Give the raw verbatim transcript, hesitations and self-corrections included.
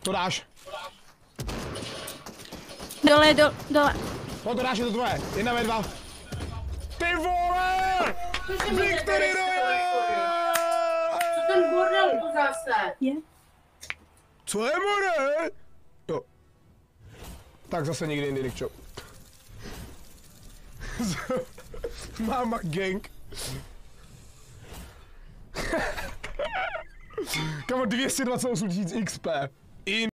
To dáš. Dole, do, dole. No to dáš, je to tvoje. Jedna ve dva. Ty vole! Viktory Co ten bordel tu zase? Je. Co je more? Jo. Tak zase nikdy jindy, Nikčo. Máma gang. Kamo, dvě stě dvacet osm tisíc X P.